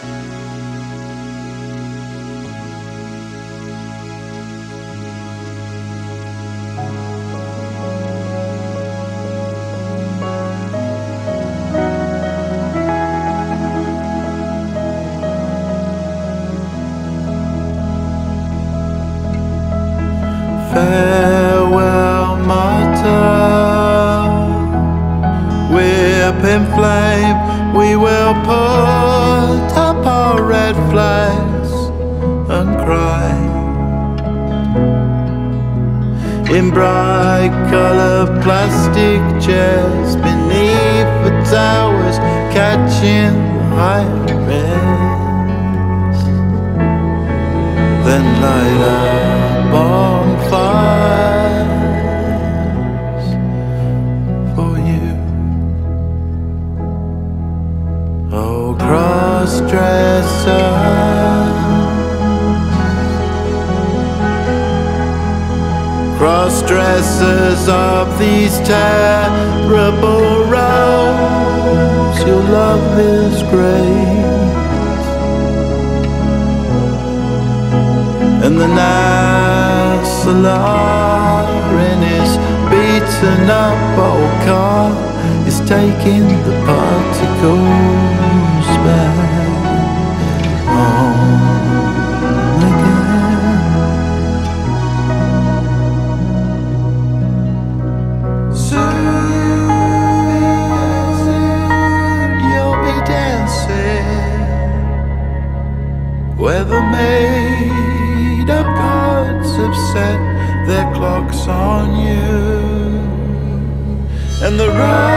Farewell, Marton. Whip in flame, we will put up our red flags and cry. In bright colored plastic chairs beneath the towers, catching high rays. Then light up bonfires for you. Oh, cross-dresser, cross-dressers of these terrible roads, your love is great, and the nice alarm in his beaten up old car is taking the particles back home again. Soon you'll be dancing where the made-up gods have set their clocks on you, and the